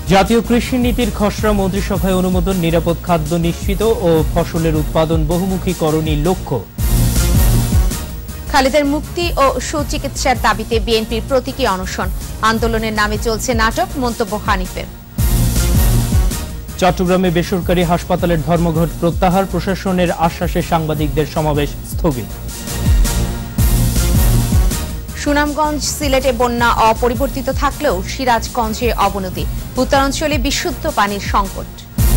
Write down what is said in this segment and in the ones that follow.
জাতীয় কৃষি নীতির খসড়া মন্ত্রিসভায় অনুমোদন, নিরাপদ খাদ্য নিশ্চিত ও ফসলের উৎপাদন বহুমুখীকরণই লক্ষ্য। খালেদার মুক্তি ও সুচিকিৎসার দাবিতে বিএনপির প্রতীকী অনশন, আন্দোলনের নামে চলছে নাটক, মন্তব্য হানিফের। চট্টগ্রামে বেসরকারি হাসপাতালের ধর্মঘট প্রত্যাহার, প্রশাসনের আশ্বাসে সাংবাদিকদের সমাবেশ স্থগিত। সুনামগঞ্জ, সিলেটে বন্যা অপরিবর্তিত থাকলেও সিরাজগঞ্জে অবনতি, উত্তরাঞ্চলে বিশুদ্ধ পানির সংকট।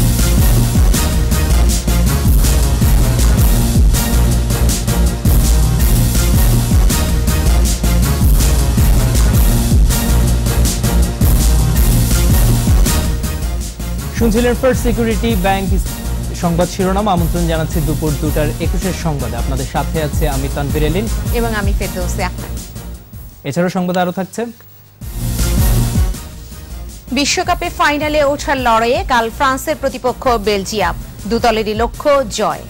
শুনছিলেন ফার্স্ট সিকিউরিটি ব্যাংক সংবাদ শিরোনাম। আমন্ত্রণ জানাচ্ছি দুপুর 2টার 21 সংবাদে। আপনাদের সাথে আছে আমি তানভীর এলিন এবং আমি ফেরদৌসী আহমেদ। এছাড়াও সংবাদ আরো থাকছে। বিশ্বকাপে ফাইনালে ওঠার লড়াইয়ে কাল ফ্রান্সের প্রতিপক্ষ বেলজিয়াম, দুদলেরই লক্ষ্য জয়।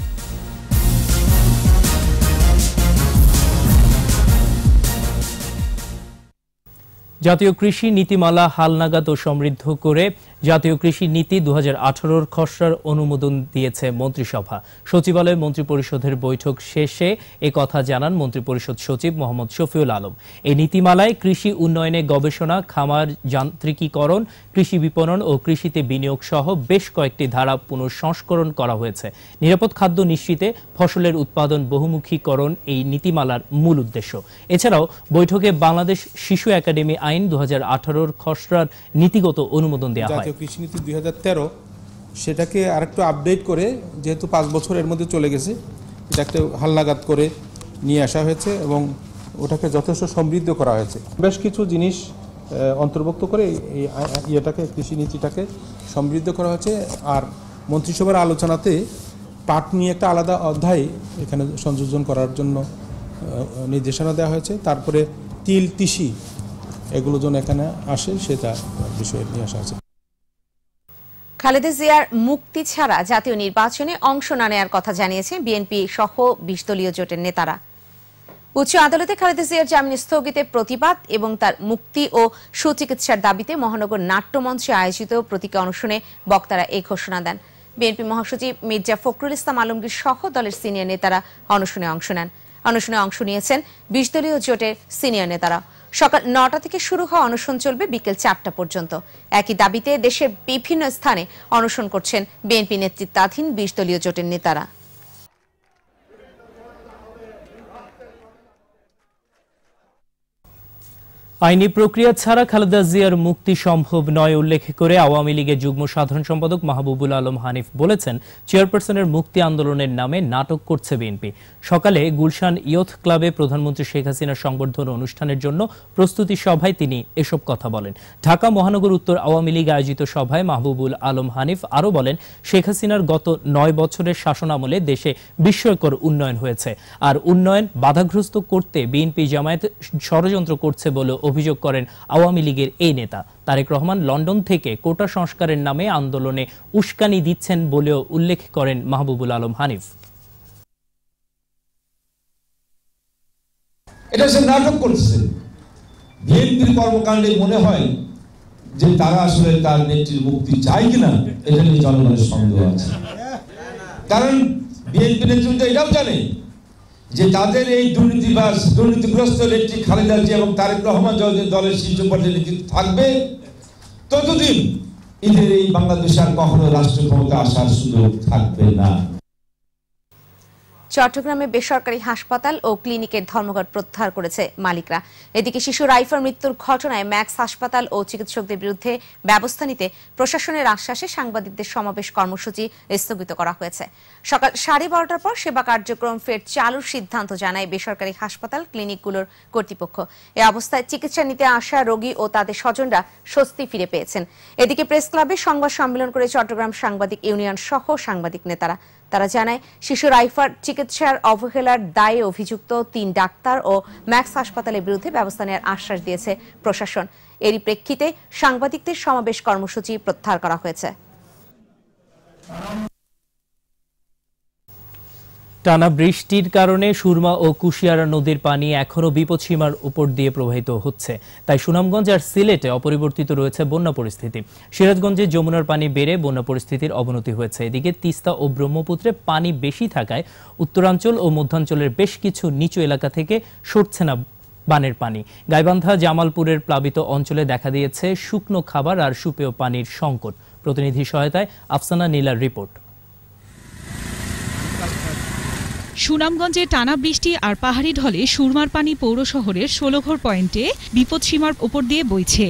জাতীয় কৃষি নীতিমালা হালনাগাদ ও সমৃদ্ধ করে জাতীয় কৃষি নীতি 2018 খসড়ার অনুমোদন দিয়েছে মন্ত্রিসভা। সচিবালয়ে মন্ত্রিপরিষদের বৈঠক শেষে একথা জানান মন্ত্রিপরিষদ সচিব মোহাম্মদ শফিউল আলম। এই নীতিমালায় কৃষি উন্নয়নে গবেষণা, খামার যান্ত্রিকীকরণ, কৃষি বিপণন ও কৃষিতে বিনিয়োগ সহ বেশ কয়েকটি ধারা পুনঃসংস্করণ করা হয়েছে। নিরাপদ খাদ্য নিশ্চিতে ফসলের উৎপাদন বহুমুখীকরণ এই নীতিমালার মূল উদ্দেশ্য। এছাড়াও বৈঠকে বাংলাদেশ শিশু একাডেমি আইন 2018 খসড়ার নীতিগত অনুমোদন দেওয়া হয়। কৃষি নীতি 2013 সেটাকে আরেকটু আপডেট করে, যেহেতু 5 বছরের মধ্যে চলে গেছে, এটা একটা হালনাগাদ করে নিয়ে আসা হয়েছে এবং ওটাকে যথেষ্ট সমৃদ্ধ করা হয়েছে। বেশ কিছু জিনিস অন্তর্ভুক্ত করে এই ইয়েটাকে, কৃষি নীতিটাকে সমৃদ্ধ করা হয়েছে। আর মন্ত্রিসভার আলোচনাতে পাট নিয়ে একটা আলাদা অধ্যায় এখানে সংযোজন করার জন্য নির্দেশনা দেওয়া হয়েছে। তারপরে তিল, তিসি এগুলো যেন এখানে আসে সেটা বিষয়ে নিয়ে আসা আছে। খালেদা জিয়ার মুক্তি ছাড়া জাতীয় নির্বাচনে অংশ না নেওয়ার কথা জানিয়েছে বিএনপি সহ 20 দলীয় জোটের নেতারা। উচ্চ আদালতে খালেদা জিয়ার জামিন স্থগিতে প্রতিবাদ এবং তার মুক্তি ও সুচিকিৎসার দাবিতে মহানগর নাট্যমঞ্চে আয়োজিত প্রতীকী অনশনে বক্তারা এই ঘোষণা দেন। বিএনপি মহাসচিব মির্জা ফখরুল ইসলাম আলমগীর সহ দলের সিনিয়র নেতারা অনশনে অংশ নেন। অনশনে অংশ নিয়েছেন 20 দলীয় জোটের সিনিয়র নেতারা। সকাল 9টা থেকে শুরু হওয়া অনশন চলবে বিকেল 4টা পর্যন্ত। একই দাবিতে দেশের বিভিন্ন স্থানে অনশন করছেন বিএনপি নেতৃত্বাধীন 20 দলীয় জোটের নেতারা। আইনি প্রক্রিয়া ছাড়া খালেদা জিয়ার মুক্তি সম্ভব নয় উল্লেখ করে আওয়ামী লীগের যুগ্ম সাধারণ সম্পাদক মাহবুবুল আলম হানিফ বলেছেন, চেয়ারপারসনের মুক্তি আন্দোলনের নামে নাটক করছে বিএনপি। সকালে গুলশান ইয়ুথ ক্লাবে প্রধানমন্ত্রী শেখ হাসিনার সংবর্ধনা অনুষ্ঠানের জন্য প্রস্তুতি সভায় তিনি এসব কথা বলেন। ঢাকা মহানগর উত্তর আওয়ামী লীগ আয়োজিত সভায় মাহবুবুল আলম হানিফ আরও বলেন, শেখ হাসিনার গত 9 বছরের শাসনামলে দেশে বিস্ময়কর উন্নয়ন হয়েছে, আর উন্নয়ন বাধাগ্রস্ত করতে বিএনপি জামায়াত ষড়যন্ত্র করছে বলে অভিযোগ করেন আওয়ামী লীগের এই নেতা। তারেক রহমান লন্ডন থেকে কোটা সংস্কারের নামে আন্দোলনে উস্কানি দিচ্ছেন বলেও উল্লেখ করেন মাহবুবুল আলম হানিফ। এটা সে নাটক করছে। বিএনপির কর্মকাণ্ডে মনে হয় যে তারা আসলে তার নেত্রীর মুক্তি চায় কিনা, এটা নিয়ে জনগণের সন্দেহ আছে। কারণ বিএনপি নেতৃত্ব এটাও জানে যে তাদের এই দুর্নীতিগ্রস্ত নেত্রী খালেদা জিয়া এবং তারেক রহমান যতদিন দলের শীর্ষ পর্যায়ে নেতৃত্ব থাকবে, ততদিন এদের এই বাংলাদেশে আর কখনো রাষ্ট্র ক্ষমতা আসার সুযোগ থাকবে না। চট্টগ্রামে বেসরকারি হাসপাতাল ও ক্লিনিকের ধর্মঘট প্রত্যাহার করেছে মালিকরা। এদিকে শিশু রাইফার মৃত্যুর ঘটনায় ম্যাক্স হাসপাতাল ও চিকিৎসকদের বিরুদ্ধে ব্যবস্থা নিতে প্রশাসনের আশ্বাসে সাংবাদিকদের সমাবেশ কর্মসূচি স্থগিত করা হয়েছে। সকাল 12:30টার পর সেবা কার্যক্রম ফের চালুর সিদ্ধান্ত জানায় বেসরকারি হাসপাতাল ক্লিনিকগুলোর কর্তৃপক্ষ। এ অবস্থায় চিকিৎসা নিতে আসা রোগী ও তাদের স্বজনরা স্বস্তি ফিরে পেয়েছেন। এদিকে প্রেস ক্লাবে সংবাদ সম্মেলন করে চট্টগ্রাম সাংবাদিক ইউনিয়ন সহ সাংবাদিক নেতারা। তারা জানায়, শিশু রাইফার চিকিৎসার অবহেলার দায়ে অভিযুক্ত 3 ডাক্তার ও ম্যাক্স হাসপাতালের বিরুদ্ধে ব্যবস্থা নেওয়ার আশ্বাস দিয়েছে প্রশাসন। এরই প্রেক্ষিতে সাংবাদিকদের সমাবেশ কর্মসূচি প্রত্যাহার করা হয়েছে। টানা বৃষ্টির কারণে সুরমা ও কুশিয়ারা নদীর পানি এখনও বিপদসীমার উপর দিয়ে প্রবাহিত হচ্ছে। তাই সুনামগঞ্জ আর সিলেটে অপরিবর্তিত রয়েছে বন্যা পরিস্থিতি। সিরাজগঞ্জে যমুনার পানি বেড়ে বন্যা পরিস্থিতির অবনতি হয়েছে। এদিকে তিস্তা ও ব্রহ্মপুত্রে পানি বেশি থাকায় উত্তরাঞ্চল ও মধ্যাঞ্চলের বেশ কিছু নিচু এলাকা থেকে সরছে না বানের পানি। গাইবান্ধা জামালপুরের প্লাবিত অঞ্চলে দেখা দিয়েছে শুকনো খাবার আর সুপেয় পানির সংকট। প্রতিনিধি সহায়তায় আফসানা নীলার রিপোর্ট। সুনামগঞ্জে টানা বৃষ্টি আর পাহাড়ি ঢলে সুরমার পানি পৌর শহরের ১৬ পয়েন্টে বিপদসীমার উপর দিয়ে বইছে।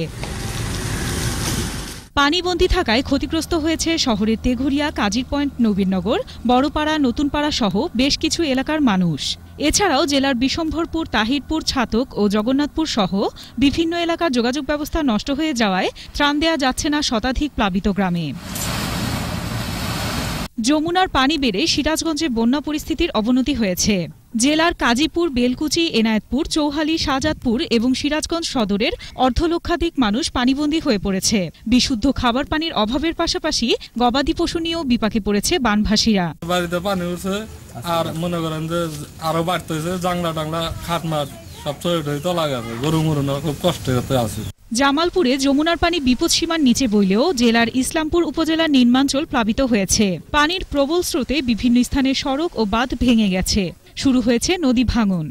পানিবন্দী থাকায় ক্ষতিগ্রস্ত হয়েছে শহরের তেঘরিয়া, কাজীর পয়েন্ট, নবীনগর, বড়পাড়া, নতুনপাড়া সহ বেশ কিছু এলাকার মানুষ। এছাড়াও জেলার বিশম্ভরপুর, তাহিরপুর, ছাতক ও জগন্নাথপুর সহ বিভিন্ন এলাকার যোগাযোগ ব্যবস্থা নষ্ট হয়ে যাওয়ায় ত্রাণ দেয়া যাচ্ছে না শতাধিক প্লাবিত গ্রামে। যমুনার পানি বেড়ে সিরাজগঞ্জে বন্যা পরিস্থিতির অবনতি হয়েছে। জেলার কাজীপুর, বেলকুচি, এনায়েতপুর, চৌহালি, শাহজাদপুর এবং সিরাজগঞ্জ সদরের অর্ধলক্ষাধিক মানুষ পানিবন্দী হয়ে পড়েছে। বিশুদ্ধ খাবার পানির অভাবের পাশাপাশি গবাদি পশু নিয়েও বিপাকে পড়েছে বানভাসীরা। বাড়িতে পানি উঠছে আর মনে করেন যে আরো বাড়তেছে, জাংলা টাংলা খাটমাট সব চলে তলা গেছে, গরু মরুনা খুব কষ্ট করতে আছে। জামালপুরে যমুনার পানি বিপদসীমার নিচে বইলেও জেলার ইসলামপুর উপজেলার নিম্নাঞ্চল প্লাবিত হয়েছে। পানির প্রবল স্রোতে বিভিন্ন স্থানে সড়ক ও বাঁধ ভেঙে গেছে। শুরু হয়েছে নদী ভাঙন।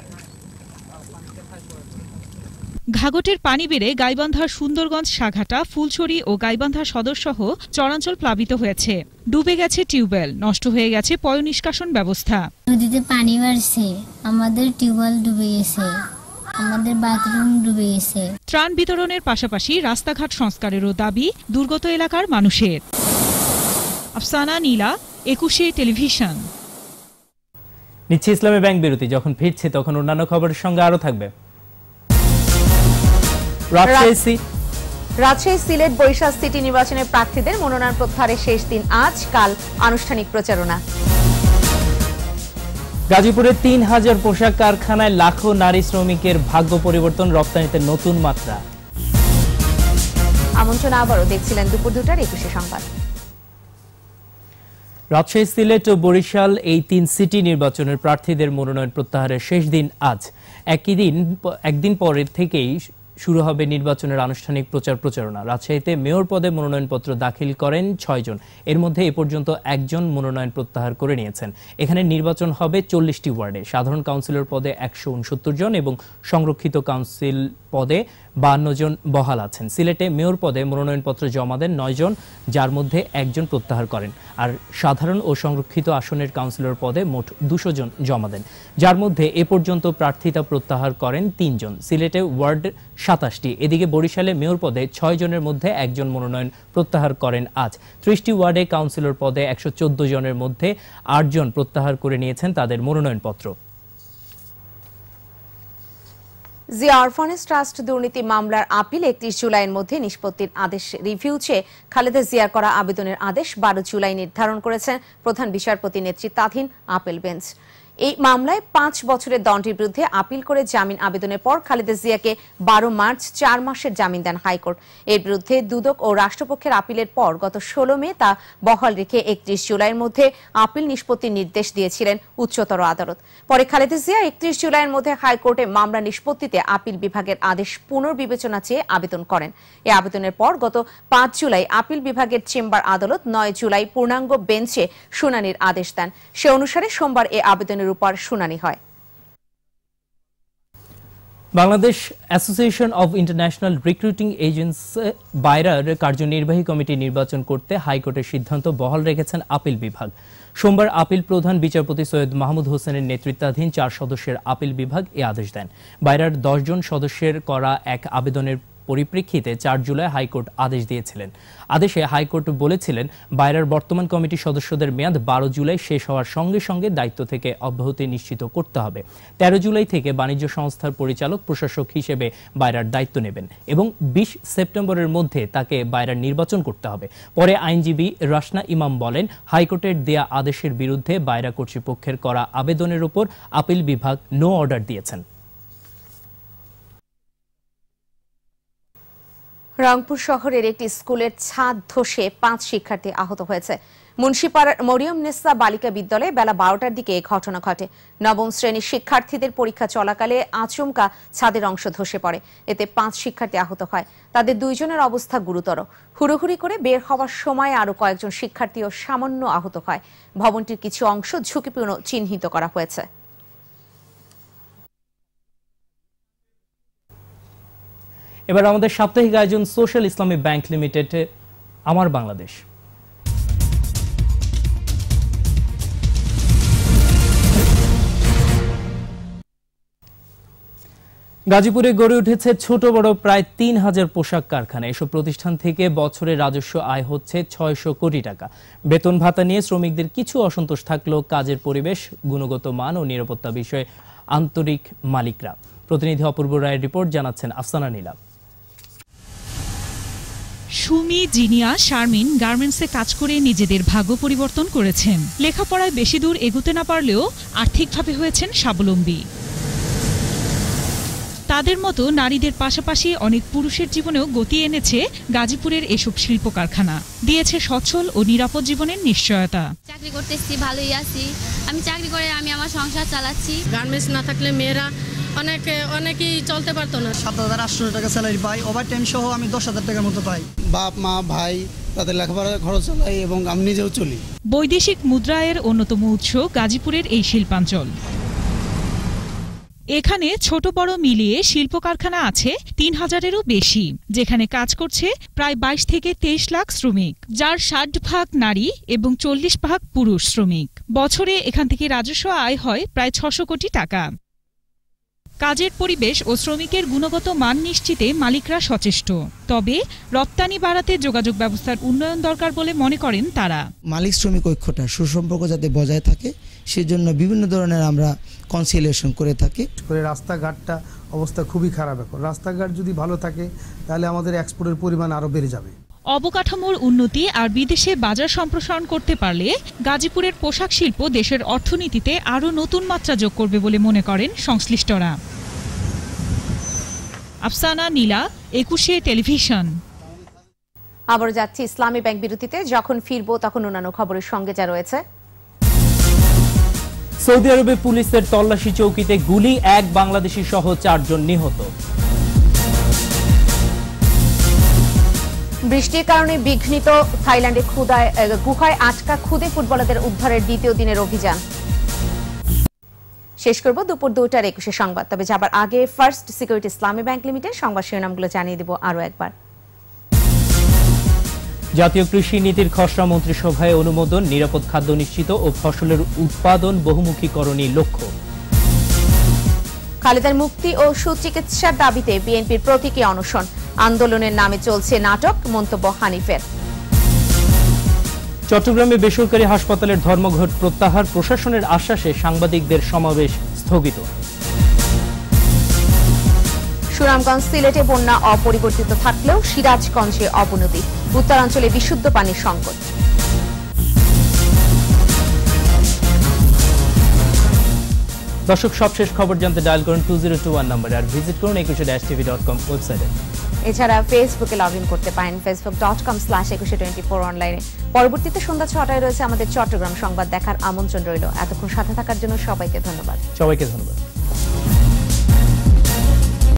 ঘাঘটের পানি বেড়ে গাইবান্ধার সুন্দরগঞ্জ, সাঘাটা, ফুলছড়ি ও গাইবান্ধা সদর সহ চরাঞ্চল প্লাবিত হয়েছে। ডুবে গেছে টিউবওয়েল, নষ্ট হয়ে গেছে পয়ঃনিষ্কাশন ব্যবস্থা। নদীতে পানি বাড়ছে, আমাদের টিউবওয়েল ডুবে গেছে, আমাদের বাথরুম ডুবে গেছে। ত্রাণ বিতরণের পাশাপাশি রাস্তাঘাট সংস্কারেরও দাবি দুর্গত এলাকার মানুষের। আফসানা নীলা, ২১ টেলিভিশন। নিচ্ছে ইসলামী ব্যাংক বিরতি। যখন ফিরছে তখন অন্যান্য খবরের সঙ্গে আরো থাকবে। রাজশাহী, সিলেট, বরিশাল সিটি নির্বাচনের প্রার্থীদের মনোনয়ন প্রত্যাহারের শেষ দিন আজ, কাল আনুষ্ঠানিক প্রচারণা। গাজীপুরে ৩,০০০ পোশাক কারখানায় লাখো নারী শ্রমিকের ভাগ্য পরিবর্তন, রপ্তানিতে নতুন মাত্রা। আমন্ত্রণ আবারও দেখছিলেন দুপুর ২টার ২১ সংবাদ। রাজশাহী, সিলেট ও বরিশাল এই ৩ সিটি নির্বাচনের প্রার্থীদের মনোনয়ন প্রত্যাহারের শেষ দিন আজ। একদিন পরের থেকেই শুরু হবে নির্বাচনের আনুষ্ঠানিক প্রচারণা। রাজশাহীতে মেয়র পদে মনোনয়নপত্র দাখিল করেন ৬ জন। এর মধ্যে এ পর্যন্ত একজন মনোনয়ন প্রত্যাহার করে নিয়েছেন। এখানে নির্বাচন হবে ৪০টি ওয়ার্ডে। সাধারণ কাউন্সিলর পদে ১৬৯ জন এবং সংরক্ষিত কাউন্সিল পদে ৫২ জন বহাল আছেন। সিলেটে মেয়র পদে মনোনয়নপত্র জমা দেন ৯ জন, যার মধ্যে একজন প্রত্যাহার করেন। আর সাধারণ ও সংরক্ষিত আসনের কাউন্সিলর পদে মোট ২০০ জন জমা দেন, যার মধ্যে এ পর্যন্ত প্রার্থিতা প্রত্যাহার করেন ৩ জন। সিলেটে ওয়ার্ড ২৭টি। এদিকে বরিশালে মেয়র পদে ৬ জনের মধ্যে একজন মনোনয়ন প্রত্যাহার করেন আজ। ৩০টি ওয়ার্ডে কাউন্সিলর পদে ১১৪ জনের মধ্যে ৮ জন প্রত্যাহার করে নিয়েছেন তাদের মনোনয়নপত্র। জিয়া অরফানেজ ট্রাস্ট দুর্নীতি মামলার আপিল ৩১ জুলাইয়ের মধ্যে নিষ্পত্তির আদেশ রিভিউ চেয়ে খালেদা জিয়ার করা আবেদনের আদেশ ১২ জুলাই নির্ধারণ করেছেন প্রধান বিচারপতি নেতৃত্বাধীন আপিল বেঞ্চ। এই মামলায় ৫ বছরের দণ্ডের বিরুদ্ধে আপিল করে জামিন আবেদনের পর খালেদা জিয়াকে ১২ মার্চ ৪ মাসের জামিন দেন হাইকোর্ট। এর বিরুদ্ধে দুদক ও রাষ্ট্রপক্ষের আপিলের পর গত ১৬ মে তা বহাল রেখে ৩১ জুলাইয়ের মধ্যে আপিল নিষ্পত্তির নির্দেশ দিয়েছিলেন উচ্চতর আদালত। পরে খালেদা জিয়া ৩১ জুলাইয়ের মধ্যে হাইকোর্টে মামলা নিষ্পত্তিতে আপিল বিভাগের আদেশ পুনর্বিবেচনা চেয়ে আবেদন করেন। এই আবেদনের পর গত ৫ জুলাই আপিল বিভাগের চেম্বার আদালত ৯ জুলাই পূর্ণাঙ্গ বেঞ্চে শুনানির আদেশ দেন। সে অনুসারে সোমবার এই আবেদনের উপর শুনানি হয়। Bangladesh association of international recruiting agents বাইরার কার্যনির্বাহী কমিটি নির্বাচন করতে হাইকোর্টের সিদ্ধান্ত বহাল রেখেছেন আপিল বিভাগ। সোমবার আপিল প্রধান বিচারপতি সৈয়দ মাহমুদ হোসেনের নেতৃত্বাধীন ৪ সদস্যের আপিল বিভাগ এ আদেশ দেন। বাইরার ১০ জন সদস্যের করা এক আবেদনের পরিপ্রেক্ষিতে ৪ জুলাই হাইকোর্ট আদেশ দিয়েছিলেন। আদেশে হাইকোর্ট বলেছিলেন, বাইরার বর্তমান কমিটির সদস্যদের মেয়াদ ১২ জুলাই শেষ হওয়ার সঙ্গে সঙ্গে দায়িত্ব থেকে অব্যাহতি নিশ্চিত করতে হবে। ১৩ জুলাই থেকে বাণিজ্য সংস্থার পরিচালক প্রশাসক হিসেবে বাইরার দায়িত্ব নেবেন এবং ২০ সেপ্টেম্বরের মধ্যে তাকে বাইরার নির্বাচন করতে হবে। পরে আইনজীবী রাসনা ইমাম বলেন, হাইকোর্টের দেয়া আদেশের বিরুদ্ধে বাইরা কর্তৃপক্ষের করা আবেদনের উপর আপিল বিভাগ নো অর্ডার দিয়েছেন। রংপুর শহরের একটি স্কুলের ছাদ ধসে 5 শিক্ষার্থী আহত হয়েছে। মুন্সিপাড়ার মরিয়মনেসা বালিকা বিদ্যালয়ে বেলা 12টার দিকে এই ঘটনা ঘটে। নবম শ্রেণীর শিক্ষার্থীদের পরীক্ষা চলাকালে আচমকা ছাদের অংশ ধসে পড়ে। এতে 5 শিক্ষার্থী আহত হয়। তাদের 2 জনের অবস্থা গুরুতর। হুড়োহুড়ি করে বের হওয়ার সময় আরো কয়েকজন শিক্ষার্থীও সামান্য আহত হয়। ভবনটির কিছু অংশ ঝুঁকিপূর্ণ চিহ্নিত করা হয়েছে। এবার আমাদের সাপ্তাহিক আয়োজন সোশ্যাল ইসলামী ব্যাংক লিমিটেড আমার বাংলাদেশ। গাজীপুরে গড়ে উঠেছে ছোট বড় প্রায় 3000 পোশাক কারখানা। এসব প্রতিষ্ঠান থেকে বছরে রাজস্ব আয় হচ্ছে 600 কোটি টাকা। বেতন ভাতা নিয়ে শ্রমিকদের কিছু অসন্তোষ থাকলেও কাজের পরিবেশ, গুণগত মান ও নিরাপত্তা বিষয়ে আন্তরিক মালিকরা। প্রতিনিধি অপূর্ব রায়ের রিপোর্ট, জানাচ্ছেন আফসানা নীলা। সুমি, জিনিয়া, শারমিন গার্মেন্টসে কাজ করে নিজেদের ভাগ্য পরিবর্তন করেছেন। লেখাপড়ায় বেশি দূর এগোতে না পারলেও আর্থিকভাবে হয়েছেন স্বাবলম্বী। তাদের মতো নারীদের পাশাপাশি অনেক পুরুষের জীবনেও গতি এনেছে গাজীপুরের এসব শিল্প কারখানা। দিয়েছে সচ্ছল ও নিরাপদ জীবনের নিশ্চয়তা। চাকরি করতেছি, ভালোই আছি। আমি চাকরি করে আমি আমার সংসার চালাচ্ছি। গার্মেন্টস না থাকলে মেয়েরা অনেকেই চলতে পারতো না। 7,800 টাকা স্যালারি পাই, ওভার টাইম সহ আমি 10,000 টাকার মতো পাই। বাপ মা ভাই তাদের লেখাপড়ার খরচ চালাই এবং আমি নিজেও চলি। বৈদেশিক মুদ্রায়ের অন্যতম উৎস গাজীপুরের এই শিল্পাঞ্চল। এখানে ছোট বড় মিলিয়ে শিল্প কারখানা আছে 3000-এরও বেশি, যেখানে কাজ করছে প্রায় 22 থেকে 23 লাখ শ্রমিক, যার 60% নারী এবং 40% পুরুষ শ্রমিক। বছরে এখান থেকে রাজস্ব আয় হয় প্রায় 600 কোটি টাকা। কাজের পরিবেশ ও শ্রমিকের গুণগত মান নিশ্চিতে মালিকরা সচেষ্ট। তবে রপ্তানি বাড়াতে যোগাযোগ ব্যবস্থার উন্নয়ন দরকার বলে মনে করেন তারা। মালিক শ্রমিক ঐক্যটা সুসম্পর্ক যাতে বজায় থাকে সেজন্য বিভিন্ন ধরনের আমরা কনসিলিয়েশন করে থাকি। রাস্তাঘাটটা অবস্থা খুবই খারাপ। এখন রাস্তাঘাট যদি ভালো থাকে তাহলে আমাদের এক্সপোর্টের পরিমাণ আরো বেড়ে যাবে। অবকাঠামোর উন্নতি আর বিদেশে বাজার সম্প্রসারণ করতে পারলে গাজীপুরের পোশাক শিল্প দেশের অর্থনীতিতে আরো নতুন মাত্রা যোগ করবে বলে মনে করেন সংশ্লিষ্টরা। আফসানা নীলা, 21 টেলিভিশন। আবার যাচ্ছি ইসলামী ব্যাংক বিরতিতে। যখন ফিরবো তখন অন্যান্য খবরের সঙ্গে যা রয়েছে। সৌদি আরবে পুলিশের তল্লাশি চৌকিতে গুলি, 1 বাংলাদেশি সহ 4 জন নিহত। বৃষ্টির কারণে বিঘ্নিত থাইল্যান্ডে গুহায় আটকা খুদে ফুটবলারদের উদ্ধারের দ্বিতীয় দিনের অভিযান। শেষ করব দুপুর 2টার 21 সংবাদ। তবে যাবার আগে first security Islami bank limited সংবাদ শিরোনামগুলো জানিয়ে দেব আরো একবার। জাতীয় কৃষি নীতির খসড়া মন্ত্রিসভায় অনুমোদন, নিরাপদ খাদ্য নিশ্চিত ও ফসলের উৎপাদন বহুমুখীকরণই লক্ষ্য। খালেদার মুক্তি ও সুচিকিৎসার দাবিতে বিএনপির প্রতীকী অনশন, আন্দোলনের নামে চলছে নাটক, মন্তব্য হানিফের। চট্টগ্রামে বেসরকারি হাসপাতালের ধর্মঘট প্রত্যাহার, প্রশাসনের আশ্বাসে সাংবাদিকদের সমাবেশ স্থগিত। সুনামগঞ্জ, সিলেটে বন্যা অপরিবর্তিত থাকলেও সিরাজগঞ্জে অবনতি, উত্তরাঞ্চলে বিশুদ্ধ পানির সংকট। দর্শক, সবশেষ খবর জানতে ডায়াল করুন 2021 নম্বরে আর ভিজিট করুন 21tv.com ওয়েবসাইটে। এছাড়া ফেসবুকে লগ ইন করতে পারেন facebook.com/2124 অনলাইনে। পরবর্তীতে সন্ধ্যা 6টায় রয়েছে আমাদের চট্টগ্রাম সংবাদ দেখার আমন্ত্রণ রইল। এতক্ষণ সাথে থাকার জন্য সবাইকে ধন্যবাদ।